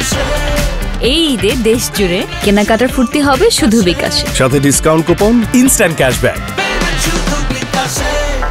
এই ঈদে দেশ জুড়ে কেনাকাটার ফুর্তি হবে শুধু বিকাশে, সাথে ডিসকাউন্ট কুপন, ইনস্ট্যান্ট ক্যাশব্যাক।